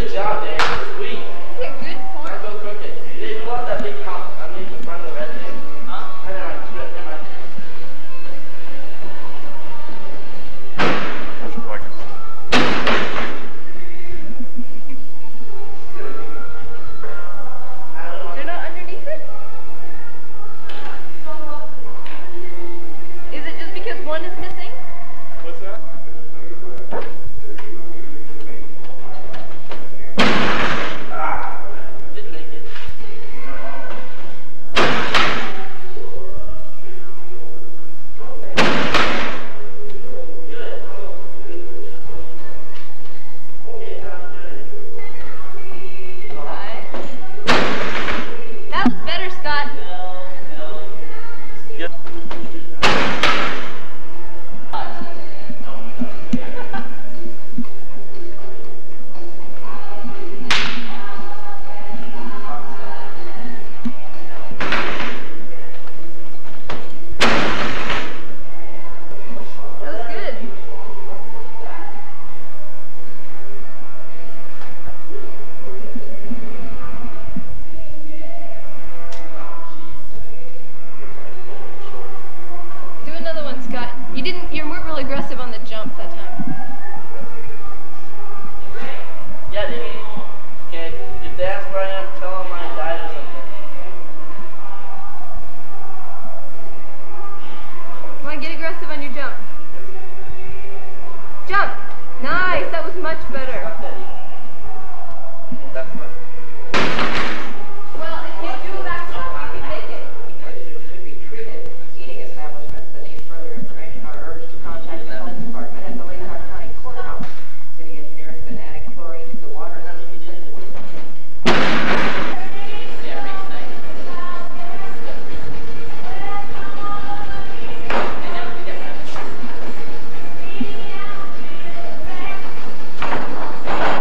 job, Dave. Sweet. Yeah, good point. Now go cook it. Dave, pull out that big cup underneath the front of the red thing. Huh? Never mind. Never mind. You're not underneath it? Is it just because one is missing? What's that? Didn't make it. Alright. That was better, Scott. Good. That was good. Do another one, Scott. You weren't real aggressive on the jump that time. Yeah, Dave. Okay, if they ask where I am, tell them I died or something. Come on, get aggressive on your jump. Jump! Nice, that was much better. That's fine. Well, if you do that jump, you can make it. Should be treated. Eating establishments that need further information are urged to contact the health department at the Lake County Courthouse. City engineer has been adding chlorine to the water since we said it was. Yeah, makes nice. I never do that.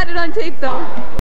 got it on tape though.